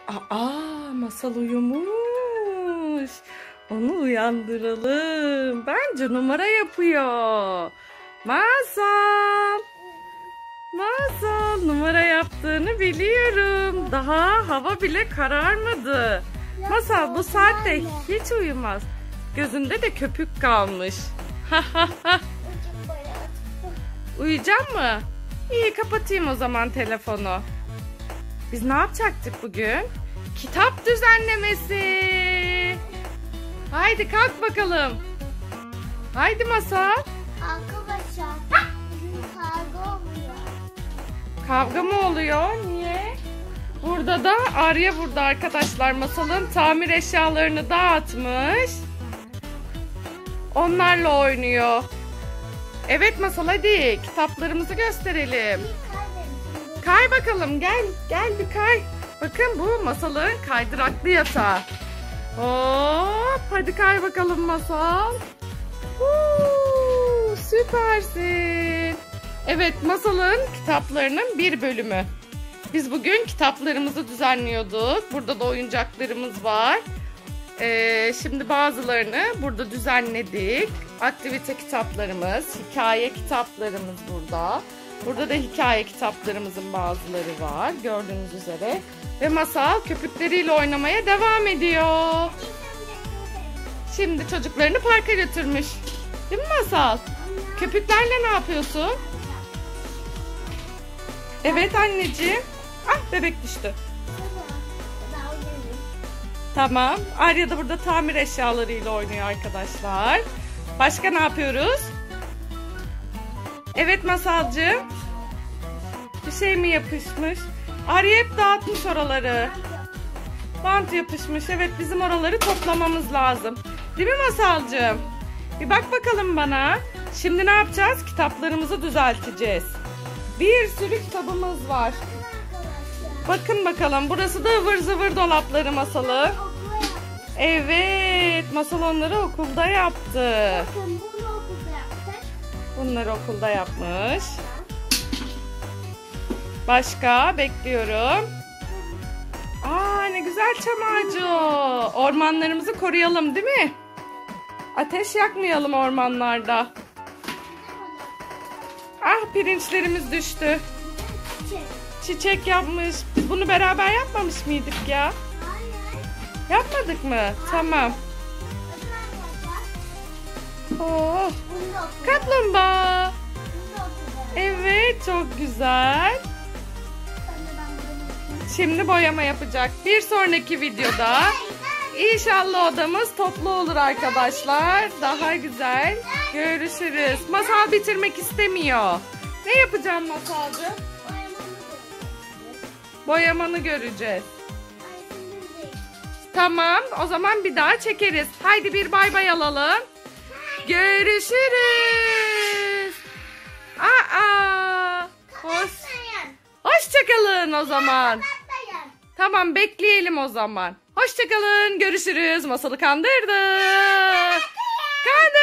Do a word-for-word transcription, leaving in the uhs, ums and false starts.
Aa, Masal uyumuş. Onu uyandıralım. Bence numara yapıyor. Masal. Masal numara yaptığını biliyorum. Daha hava bile kararmadı. Masal bu saatte hiç uyumaz. Gözünde de köpük kalmış. Uyuyacak mı? İyi, kapatayım o zaman telefonu. Biz ne yapacaktık bugün? Kitap düzenlemesi. Haydi kalk bakalım. Haydi Masal. Arkadaşlar bugün kavga oluyor. Kavga mı oluyor? Niye? Burada da Arya burada arkadaşlar. Masal'ın tamir eşyalarını dağıtmış. Onlarla oynuyor. Evet Masal, hadi kitaplarımızı gösterelim. Kay bakalım, gel gel bir kay. Bakın bu Masal'ın kaydıraklı yatağı. Hop, hadi kay bakalım Masal. Huu, süpersin. Evet, Masal'ın kitaplarının bir bölümü. Biz bugün kitaplarımızı düzenliyorduk. Burada da oyuncaklarımız var. Ee, şimdi bazılarını burada düzenledik. Aktivite kitaplarımız, hikaye kitaplarımız burada. Burada da hikaye kitaplarımızın bazıları var gördüğünüz üzere. Ve Masal köpükleriyle oynamaya devam ediyor. Şimdi çocuklarını parka götürmüş. Değil mi Masal? Köpüklerle ne yapıyorsun? Evet anneciğim. Ah, bebek düştü. Tamam. Arya da burada tamir eşyalarıyla oynuyor arkadaşlar. Başka ne yapıyoruz? Evet Masalcığım. Bir şey mi yapışmış? Arya hep dağıtmış oraları. Bant yapışmış. Evet, bizim oraları toplamamız lazım. Değil mi Masalcığım? Bir bak bakalım bana. Şimdi ne yapacağız? Kitaplarımızı düzelteceğiz. Bir sürü kitabımız var. Bakın bakalım. Burası da ıvır zıvır dolapları Masalı. Evet. Masal onları okulda yaptı. Bakın bunu okulda yaptık. Bunları okulda yapmış. Başka? Bekliyorum. Aa, ne güzel çam ağacı o. Ormanlarımızı koruyalım değil mi? Ateş yakmayalım ormanlarda. Ah, pirinçlerimiz düştü. Çiçek yapmış. Biz bunu beraber yapmamış mıydık ya? Yapmadık mı? Tamam. Oh, kaplumbağa. Evet, çok güzel. Şimdi boyama yapacak. Bir sonraki videoda İnşallah odamız toplu olur arkadaşlar. Daha güzel. Görüşürüz. Masal bitirmek istemiyor. Ne yapacağım Masalcığım? Boyamanı göreceğiz. Tamam, o zaman bir daha çekeriz. Haydi bir bay bay alalım. Görüşürüz. Aa, hoş, hoşçakalın o zaman. Tamam, bekleyelim o zaman. Hoşçakalın, görüşürüz. Masalı kandırdı. Kandırdı.